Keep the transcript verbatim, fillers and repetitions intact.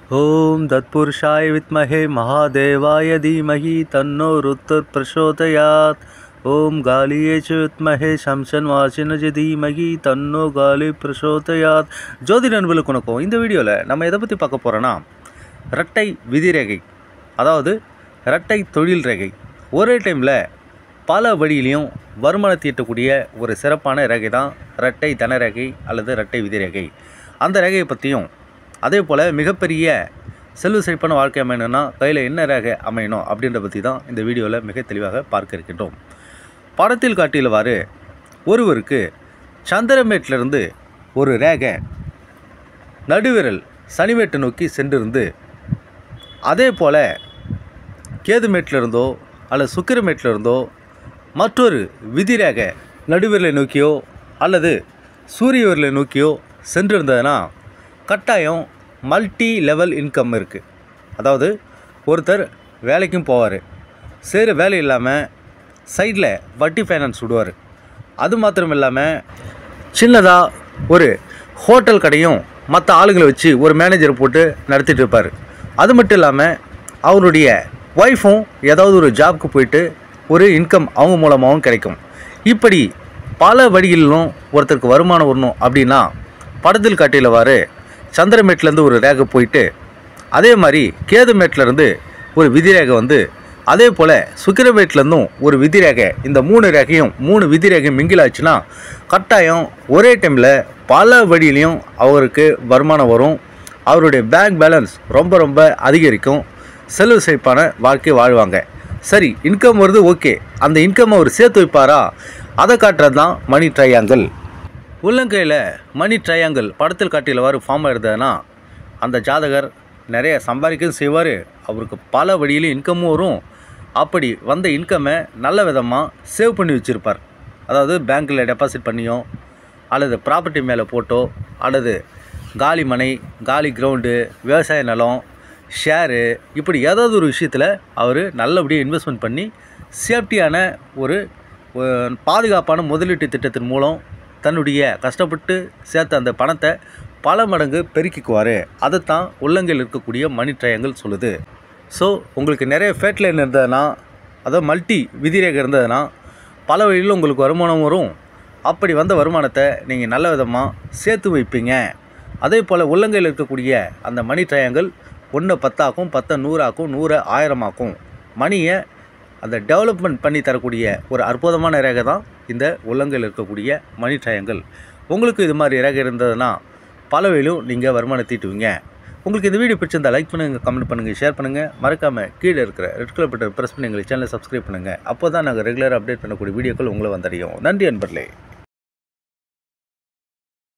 ओम तत्पुरुषाय विद्महे महादेवाय धीमहि तन्नो रुद्र प्रचोदयात्। ओम गालिये च विद्महे शमशन्वासिनज धीमहि तन्नो गाली प्रचोदयात्। ஜோதிட நண்பர்களுக்கு வணக்கம். இந்த வீடியோவில் நம்ம எதை பற்றி பார்க்க போகிறோன்னா, இரட்டை விதி ரேகை, அதாவது இரட்டை தொழில் ரேகை. ஒரே டைமில் பல வழியிலையும் வருமானத்தை ஈட்டக்கூடிய ஒரு சிறப்பான ரேகை தான் இரட்டை தன ரேகை அல்லது இரட்டை விதி ரேகை. அந்த ரேகையை பற்றியும், அதே போல் மிகப்பெரிய செல்வ செழிப்பான வாழ்க்கை அமையணும்னா கையில் என்ன ரேகை அமையணும் அப்படின்ற பற்றி தான் இந்த வீடியோவில் மிக தெளிவாக பார்க்க இருக்கின்றோம். படத்தில் காட்டியவாறு ஒருவருக்கு சந்திரமேட்டிலிருந்து ஒரு ரேகை நடுவிரல் சனிமேட்டை நோக்கி சென்றிருந்து, அதே போல் கேதுமேட்டிலிருந்தோ அல்லது சுக்கிரமேட்டிலிருந்தோ மற்றொரு விதி ரேகை நடுவிரலை நோக்கியோ அல்லது சூரிய விரலை நோக்கியோ சென்றிருந்ததுன்னா கட்டாயம் மல்டி லெவல் இன்கம் இருக்குது. அதாவது ஒருத்தர் வேலைக்கும் போவார், செய்கிற வேலை இல்லாமல் சைடில் வட்டி ஃபைனான்ஸ் விடுவார். அது மாத்திரம் இல்லாமல் சின்னதாக ஒரு ஹோட்டல் கடையும் மற்ற ஆளுங்களை வச்சு ஒரு மேனேஜரை போட்டு நடத்திட்டு இருப்பார். அது மட்டும் இல்லாமல் அவருடைய ஒய்ஃபும் ஏதாவது ஒரு ஜாப்க்கு போயிட்டு ஒரு இன்கம் அவங்க மூலமாகவும் கிடைக்கும். இப்படி பல வழிகளிலும் ஒருத்தருக்கு வருமானம் வரணும் அப்படின்னா படத்தில் காட்டியவாறு சந்திரமேட்டிலேருந்து ஒரு ரேகை போயிட்டு, அதே மாதிரி கேதுமேட்டிலேருந்து ஒரு விதி ரேகை வந்து, அதே போல் சுக்கிரமேட்டிலேருந்தும் ஒரு விதி ரேகை, இந்த மூணு ரேகையும் மூணு விதி ரேகையும் மிங்கிலாச்சுன்னா கட்டாயம் ஒரே டைமில் பல வழியிலையும் அவருக்கு வருமானம் வரும். அவருடைய பேங்க் பேலன்ஸ் ரொம்ப ரொம்ப அதிகரிக்கும். செல்வ செழிப்பான வாழ்க்கை வாழ்வாங்க. சரி, இன்கம் வருது, ஓகே, அந்த இன்கம் அவர் சேர்த்து வைப்பாரா? அதை காட்டுறது தான் மணி ட்ரையாங்கிள். உள்ளங்கையில் மணி ட்ரையாங்கிள் படத்தில் காட்டியவாறு ஃபார்ம் ஆகிடுதுன்னா அந்த ஜாதகர் நிறைய சம்பாதிக்கவும் செய்வார், அவருக்கு பல வழியிலும் இன்கமும் வரும். அப்படி வந்த இன்கம்மை நல்ல விதமாக சேவ் பண்ணி வச்சுருப்பார். அதாவது பேங்க்கில் டெபாசிட் பண்ணியோ அல்லது ப்ராப்பர்ட்டி மேலே போட்டோ அல்லது காலி மனை, காலி கிரவுண்டு, விவசாய நிலம், ஷேரு, இப்படி ஏதாவது ஒரு விஷயத்தில் அவர் நல்லபடியாக இன்வெஸ்ட்மெண்ட் பண்ணி சேஃப்டியான ஒரு பாதுகாப்பான முதலீட்டு திட்டத்தின் மூலம் தன்னுடைய கஷ்டப்பட்டு சேர்த்த அந்த பணத்தை பல மடங்கு பெருக்கிக்குவார். அதைத்தான் உள்ளங்கையில் இருக்கக்கூடிய மணி ட்ரையாங்கிள் சொல்லுது. ஸோ உங்களுக்கு நிறைய ஃபேட் லைன் இருந்ததுன்னா, அதாவது மல்டி விதிரேகை இருந்ததுன்னா பல வழியில் உங்களுக்கு வருமானம் வரும். அப்படி வந்த வருமானத்தை நீங்கள் நல்ல விதமாக சேர்த்து வைப்பீங்க. அதே போல் உள்ளங்கையில் இருக்கக்கூடிய அந்த மணி ட்ரையாங்கிள் ஒன்று பத்தாக்கும், பத்தை நூறாக்கும், நூறை ஆயிரமாக்கும். மணியை அந்த டெவலப்மெண்ட் பண்ணி தரக்கூடிய ஒரு அற்புதமான ரேகை தான் இந்த உள்ளங்கையில் இருக்கக்கூடிய மணி ட்ரையாங்கிள். உங்களுக்கு இது மாதிரி ரேகை இருந்ததுன்னா பல வழியிலும் நீங்கள் வருமானம் தீட்டுவீங்க. உங்களுக்கு இந்த வீடியோ பிடிச்சிருந்தால் லைக் பண்ணுங்கள், கமெண்ட் பண்ணுங்கள், ஷேர் பண்ணுங்கள். மறக்காமல் கீழே இருக்கிற ரெட் கலர் பட்டன் ப்ரெஸ் பண்ணி எங்கள் சேனலை சப்ஸ்கிரைப் பண்ணுங்கள். அப்போ தான் நாங்கள் ரெகுலராக அப்டேட் பண்ணக்கூடிய வீடியோக்கள் உங்களை வந்தடையும். நன்றி அன்பர்களே.